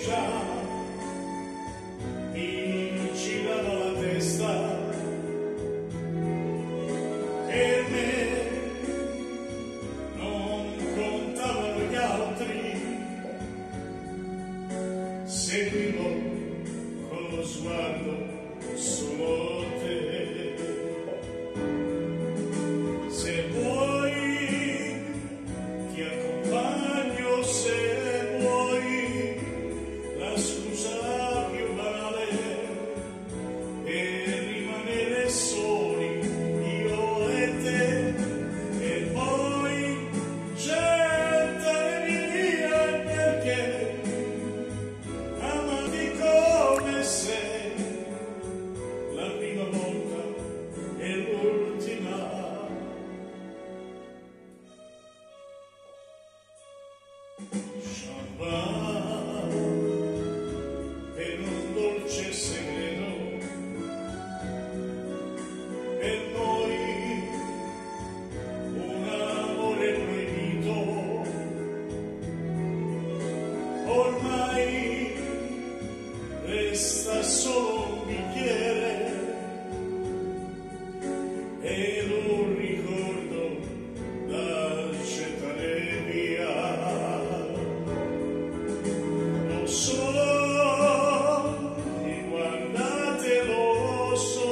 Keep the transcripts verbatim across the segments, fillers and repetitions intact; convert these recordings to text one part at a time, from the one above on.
già mi girava la testa. Per me non contavano gli altri, seguivo con lo sguardo solo te. Se vuoi ti accompagno, se vuoi la scusa più banale per rimanere soli io e te, e poi gettarmi via perché amati come sei la prima volta e l'ultima. Champagne per un dolce segreto, per noi un amore proibito, ormai resta solo un bicchiere ed un ricordo da gettare via. Lo so, mi guardate, lo so,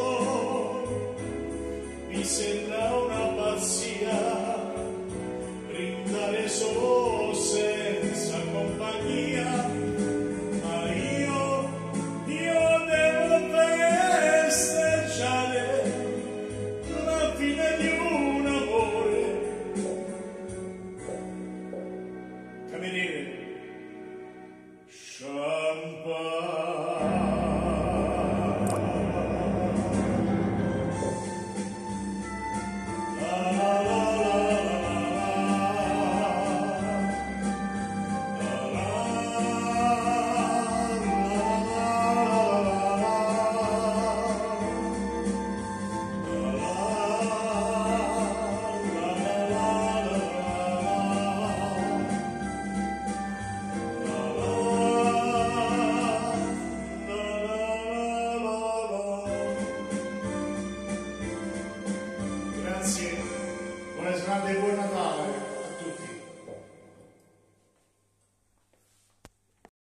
mi sembra una pazzia brindare solo senza compagnia, ma io, io devo festeggiare la fine di un amore. Cameriere, champagne.